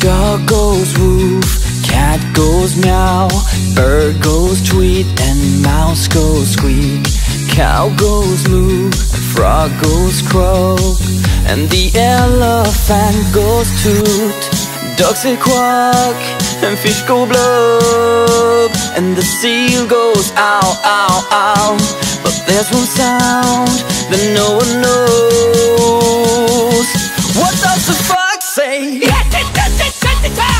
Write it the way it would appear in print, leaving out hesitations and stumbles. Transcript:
Dog goes woof, cat goes meow, bird goes tweet, and mouse goes squeak. Cow goes moo, frog goes croak, and the elephant goes toot. Ducks say quack, and fish go blub, and the seal goes ow, ow, ow. But there's one sound that no one knows. What does the fox say?